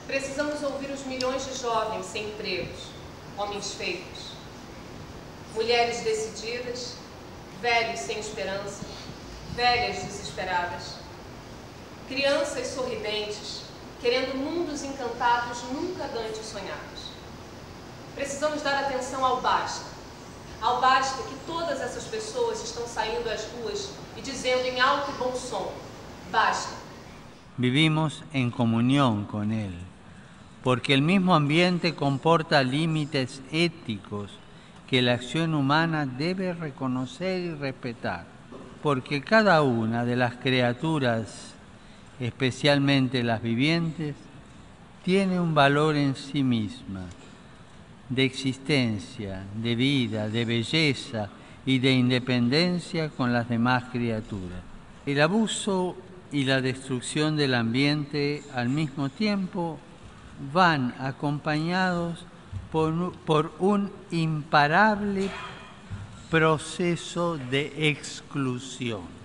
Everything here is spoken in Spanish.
Precisamos ouvir os milhões de jovens sem empregos, homens feitos, mulheres decididas, velhos sem esperança, velhas desesperadas, crianças sorridentes, querendo mundos encantados nunca antes sonhados. Precisamos dar atenção ao basta que todas essas pessoas estão saindo às ruas e dizendo em alto e bom som, basta. Vivimos en comunión con Él, porque el mismo ambiente comporta límites éticos que la acción humana debe reconocer y respetar, porque cada una de las criaturas, especialmente las vivientes, tiene un valor en sí misma, de existencia, de vida, de belleza y de independencia con las demás criaturas. El abuso y la destrucción del ambiente al mismo tiempo van acompañados por un imparable proceso de exclusión.